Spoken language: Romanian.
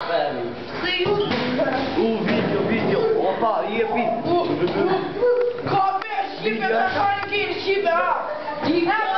Vídeo. Opa, e vídeo. Come, ship, and I'm trying to get ship out.